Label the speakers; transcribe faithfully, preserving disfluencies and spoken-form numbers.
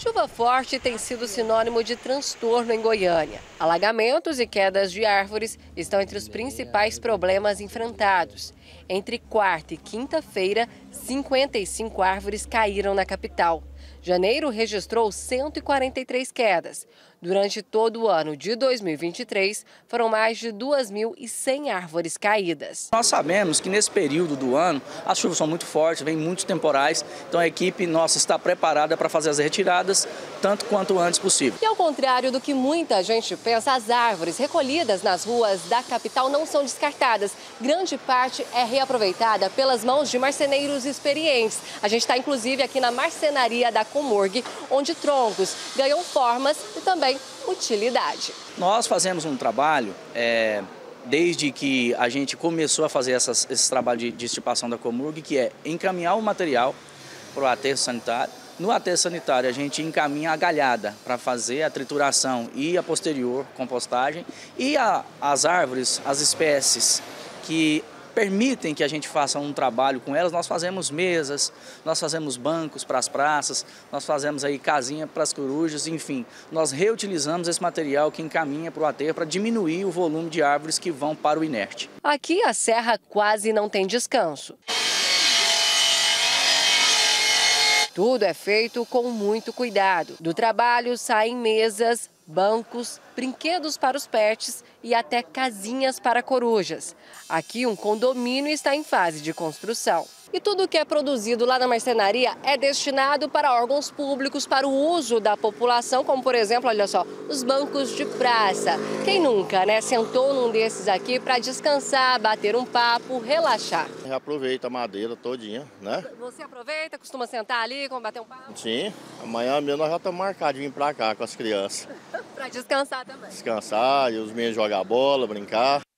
Speaker 1: Chuva forte tem sido sinônimo de transtorno em Goiânia. Alagamentos e quedas de árvores estão entre os principais problemas enfrentados. Entre quarta e quinta-feira, cinquenta e cinco árvores caíram na capital. Janeiro registrou cento e quarenta e três quedas. Durante todo o ano de dois mil e vinte e três, foram mais de duas mil e cem árvores caídas.
Speaker 2: Nós sabemos que nesse período do ano as chuvas são muito fortes, vem muitos temporais, então a equipe nossa está preparada para fazer as retiradas tanto quanto antes possível.
Speaker 1: E ao contrário do que muita gente pensa, as árvores recolhidas nas ruas da capital não são descartadas. Grande parte é reaproveitada pelas mãos de marceneiros experientes. A gente está inclusive aqui na marcenaria da Comurg, onde troncos ganham formas e também utilidade.
Speaker 2: Nós fazemos um trabalho, é, desde que a gente começou a fazer essas, esse trabalho de, de estipação da Comurg, que é encaminhar o material para o aterro sanitário. No aterro sanitário a gente encaminha a galhada para fazer a trituração e a posterior compostagem. E a, as árvores, as espécies que permitem que a gente faça um trabalho com elas, nós fazemos mesas, nós fazemos bancos para as praças, nós fazemos aí casinha para as corujas, enfim. Nós reutilizamos esse material que encaminha para o aterro para diminuir o volume de árvores que vão para o inerte.
Speaker 1: Aqui a serra quase não tem descanso. Tudo é feito com muito cuidado. Do trabalho saem mesas, bancos, brinquedos para os pets e até casinhas para corujas. Aqui um condomínio está em fase de construção. E tudo que é produzido lá na marcenaria é destinado para órgãos públicos, para o uso da população, como por exemplo, olha só, os bancos de praça. Quem nunca, né, sentou num desses aqui para descansar, bater um papo, relaxar?
Speaker 3: Aproveita a madeira todinha, né?
Speaker 1: Você aproveita, costuma sentar ali, bater um papo?
Speaker 3: Sim, amanhã mesmo nós já estamos marcados de vir para cá com as crianças.
Speaker 1: Para descansar também.
Speaker 3: Descansar e os meninos jogar bola, brincar.